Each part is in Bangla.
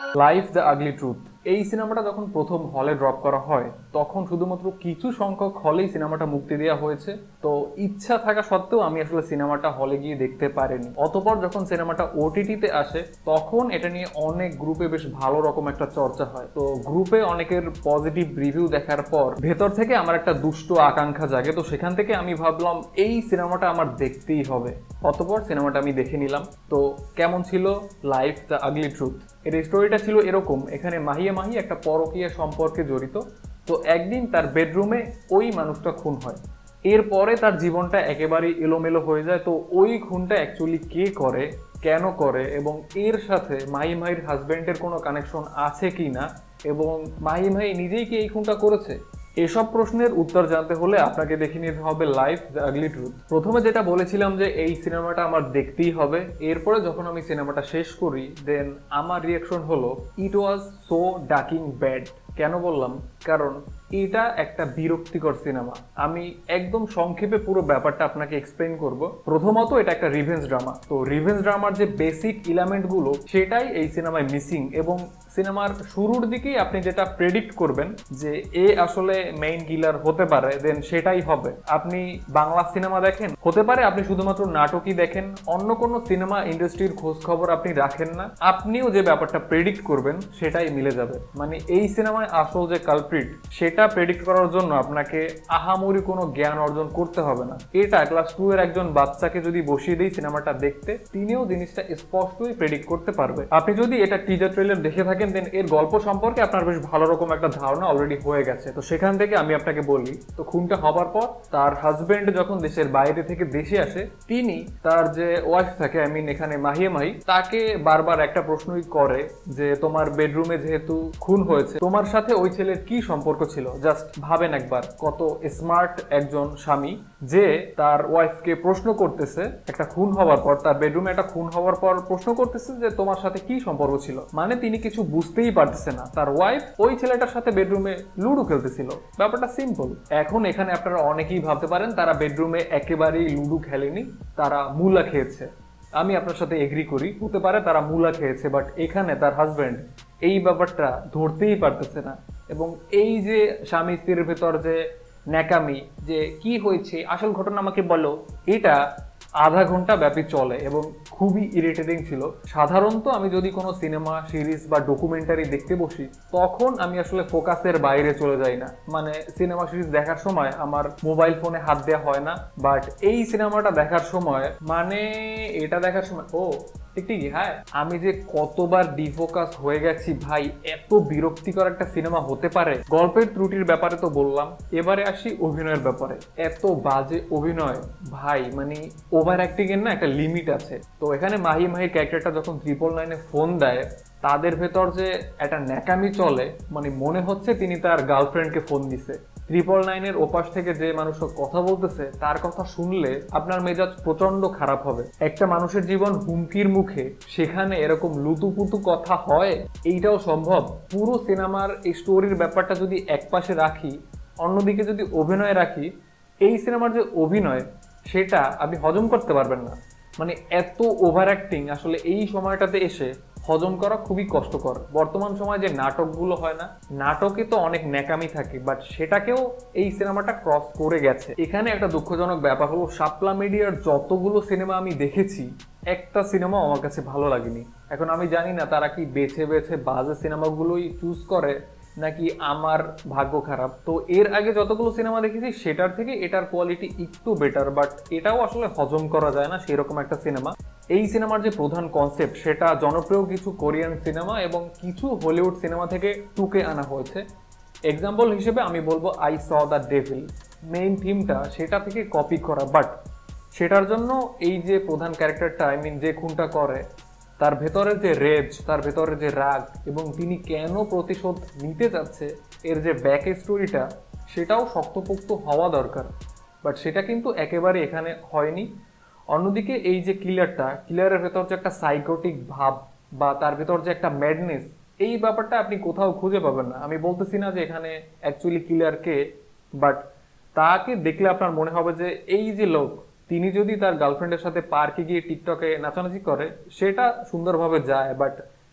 লাইফ দ্য আগলি ট্রুথ এই সিনেমাটা যখন প্রথম হলে ড্রপ করা হয় তখন শুধুমাত্র কিছু সংখ্যক হলেই সিনেমাটা মুক্তি দেওয়া হয়েছে। তো ইচ্ছা থাকা সত্ত্বেও আমি আসলে সিনেমাটা হলে গিয়ে দেখতে পারিনি। অতঃপর যখন সিনেমাটা ওটিটিতে আসে তখন এটা নিয়ে অনেক গ্রুপে বেশ ভালো রকম একটা চর্চা হয়। তো গ্রুপে অনেকের পজিটিভ রিভিউ দেখার পর ভেতর থেকে আমার একটা দুষ্ট আকাঙ্ক্ষা জাগে। তো সেখান থেকে আমি ভাবলাম এই সিনেমাটা আমার দেখতেই হবে। অতঃপর সিনেমাটা আমি দেখে নিলাম। তো কেমন ছিল লাইফ দ্য আগলি ট্রুথ? এর স্টোরিটা ছিল এরকম, এখানে মাহিয়া মাহি একটা পরকীয়া সম্পর্কে জড়িত। তো একদিন তার বেডরুমে ওই মানুষটা খুন হয়। এরপরে তার জীবনটা একেবারেই এলোমেলো হয়ে যায়। তো ওই খুনটা অ্যাকচুয়ালি কে করে, কেন করে, এবং এর সাথে মাহি মাহির হাজব্যান্ডের কোনো কানেকশন আছে কি না, এবং মাহি মাহি নিজেই কি এই খুনটা করেছে, এসব প্রশ্নের উত্তর জানতে হলে আপনাকে দেখে নিতে হবে লাইফ দ্য আগলি ট্রুথ। প্রথমে যেটা বলেছিলাম যে এই সিনেমাটা আমার দেখতেই হবে, এরপরে যখন আমি সিনেমাটা শেষ করি দেন আমার রিয়াকশন হলো ইট ওয়াজ সো ডাকিং ব্যাড। কেন বললাম? কারণ এটা একটা বিরক্তিকর সিনেমা। আমি একদম সংক্ষেপে পুরো ব্যাপারটা আপনাকে এক্সপ্লেইন করব। প্রথমত এটা একটা রিভেঞ্জ ড্রামা। তো রিভেঞ্জ ড্রামার যে বেসিক এলিমেন্টগুলো সেটাই এই সিনেমায় মিসিং, এবং সিনেমার শুরুর দিকেই আপনি যেটা প্রেডিক্ট করবেন যে এ আসলে মেইন কিলার হতে পারে দেন সেটাই হবে। আপনি বাংলা সিনেমা দেখেন, হতে পারে আপনি শুধুমাত্র নাটকই দেখেন, অন্য কোনো সিনেমা ইন্ডাস্ট্রির খোঁজ খবর আপনি রাখেন না, আপনিও যে ব্যাপারটা প্রেডিক্ট করবেন সেটাই মিলে যাবে। মানে এই সিনেমায় আসল যে কালপ্রিট সেটা প্রেডিক্ট করার জন্য আপনাকে আহামরি কোনো জ্ঞান অর্জন করতে হবে না। এটা ক্লাস 2 এর একজন বাচ্চাকে যদি বসিয়ে দেই সিনেমাটা দেখতে, তিনিও জিনিসটা স্পষ্টই প্রেডিক্ট করতে পারবে। আপনি যদি এটা টিজার ট্রেলার দেখে থাকেন দেন এর গল্প সম্পর্কে আপনার বেশ ভালো রকম একটা ধারণা অলরেডি হয়ে গেছে। তো সেখান থেকে আমি আপনাকে বলি, তো খুনটা হবার পর তার হাজবেন্ড যখন দেশের বাইরে থেকে দেশে আসে, তিনি তার যে ওয়াইফ থাকে, আই মিন এখানে মাহিয়া মাহি, তাকে বারবার একটা প্রশ্নই করে যে তোমার বেডরুমে যেহেতু খুন হয়েছে তোমার সাথে ওই ছেলের কি সম্পর্ক ছিল। জাস্ট ভাবেন একবার কত স্মার্ট একজন স্বামী যে তার ওয়াইফকে প্রশ্ন করতেছে একটা খুন হওয়ার পর, তার বেডরুমে একটা খুন হওয়ার পর প্রশ্ন করতেছে যে তোমার সাথে কি সম্পর্ক ছিল। মানে তিনি কিছু বুঝতেই পারতেছে না, তার ওয়াইফ ওই ছেলেটার সাথে বেডরুমে লুডো খেলতেছিল। ব্যাপারটা সিম্পল। এখন এখানে আপনারা অনেকেই ভাবতে পারেন তারা বেডরুমে একেবারেই লুডো খেলেনি, তারা মুলা খেয়েছে। আমি আপনার সাথে এগ্রি করি, হতে পারে তারা মুলা খেয়েছে, বাট এখানে তার হাজব্যান্ড এই ব্যাপারটা ধরতেই পারতেছে না। এবং এই যে স্বামী স্ত্রীর ভেতর যে ন্যাকামি, যে কি হয়েছে আসল ঘটনা আমাকে বলো, এটা আধা ঘন্টা ব্যাপী চলে এবং খুবই ইরিটেটিং ছিল। সাধারণত আমি যদি কোনো সিনেমা সিরিজ বা ডকুমেন্টারি দেখতে বসি তখন আমি আসলে ফোকাসের বাইরে চলে যাই না, মানে সিনেমা সিরিজ দেখার সময় আমার মোবাইল ফোনে হাত দেওয়া হয় না। বাট এই সিনেমাটা দেখার সময়, মানে এটা দেখার সময় ঠিক হ্যাঁ, আমি যে কতবার ডিফোকাস হয়ে গেছি ভাই, এত বিরক্তিকর একটা সিনেমা হতে পারে। গল্পের ত্রুটির ব্যাপারে তো বললাম, এবারে আসি অভিনয়ের ব্যাপারে। এত বাজে অভিনয় ভাই, মানে ওভার অ্যাক্টিং এর না একটা লিমিট আছে। তো এখানে মাহি মাহির ক্যারেক্টারটা যখন 999-এ ফোন দেয়, তাদের ভেতর যে একটা ন্যাকামি চলে, মানে মনে হচ্ছে তিনি তার গার্লফ্রেন্ডকে ফোন দিছে। 999-এর ওপাশ থেকে যে মানুষটা কথা বলতেছে তার কথা শুনলে আপনার মেজাজ প্রচন্ড খারাপ হবে। একটা মানুষের জীবন হুমকির মুখে, সেখানে এরকম লুতুপুতু কথা হয়, এইটাও সম্ভব? পুরো সিনেমার এই স্টোরির ব্যাপারটা যদি একপাশে রাখি, অন্যদিকে যদি অভিনয় রাখি, এই সিনেমার যে অভিনয় সেটা আপনি হজম করতে পারবেন না। মানে এত ওভার অ্যাক্টিং আসলে এই সময়টাতে এসে হজম করা খুবই কষ্টকর। বর্তমান সময়ে যে নাটকগুলো হয় না, নাটকে তো অনেক ন্যাকামি থাকে, বাট সেটাকেও এই সিনেমাটা ক্রস করে গেছে। এখানে একটা দুঃখজনক ব্যাপার হলো শাপলা মিডিয়ার যতগুলো সিনেমা আমি দেখেছি একটা সিনেমা আমার কাছে ভালো লাগেনি। এখন আমি জানি না তারা কি বেছে বেছে বাজে সিনেমাগুলোই চুজ করে নাকি আমার ভাগ্য খারাপ। তো এর আগে যতগুলো সিনেমা দেখেছি সেটার থেকে এটার কোয়ালিটি একটু বেটার, বাট এটাও আসলে হজম করা যায় না সেরকম একটা সিনেমা। এই সিনেমার যে প্রধান কনসেপ্ট সেটা জনপ্রিয় কিছু কোরিয়ান সিনেমা এবং কিছু হলিউড সিনেমা থেকে টুকে আনা হয়েছে। এক্সাম্পল হিসেবে আমি বলবো I saw the devil, main থিমটা সেটা থেকে কপি করা, বাট সেটার জন্য এই যে প্রধান ক্যারেক্টারটা, আই মিন যে খুনটা করে, তার ভেতরে যে রেজ, তার ভেতরে যে রাগ এবং তিনি কেন প্রতিশোধ নিতে যাচ্ছে, এর যে ব্যাক স্টোরিটা সেটাও শক্তপোক্ত হওয়া দরকার, বাট সেটা কিন্তু একেবারে এখানে হয়নি। অন্যদিকে এই যে কিলারের ভেতর যে একটা সাইকোটিক ভাব বা তার ভেতর যে একটা ম্যাডনেস, এই ব্যাপারটা আপনি কোথাও খুঁজে পাবেন না। আমি বলতেছি না যে এখানে অ্যাকচুয়ালি কিলারকে, বাট তাকে দেখলে আপনার মনে হবে যে এই যে লোক, তিনি যদি তার গার্লফ্রেন্ডের সাথে পার্কে গিয়ে টিকটকে নাচানাচি করে সেটা সুন্দরভাবে যায়, বাট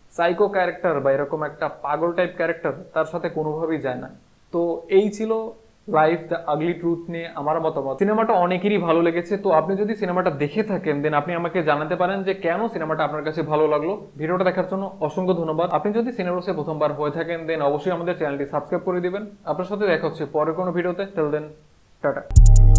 সাইকো ক্যারেক্টার বা এরকম একটা পাগল টাইপ ক্যারেক্টার তার সাথে কোনোভাবেই যায় না। তো এই ছিল লাইফ দ্য আগলি ট্রুথ নিয়ে আমার মতামত। সিনেমাটা অনেকেরই ভালো লেগেছে, তো আপনি যদি সিনেমাটা দেখে থাকেন দেন আপনি আমাকে জানাতে পারেন যে কেন সিনেমাটা আপনার কাছে ভালো লাগলো। ভিডিওটা দেখার জন্য অসংখ্য ধন্যবাদ। আপনি যদি সিনেমাসে প্রথমবার হয়ে থাকেন দেন অবশ্যই আমাদের চ্যানেলটি সাবস্ক্রাইব করে দিবেন। আপনার সাথে দেখা হচ্ছে পরের কোনো ভিডিওতে। Till then, tata.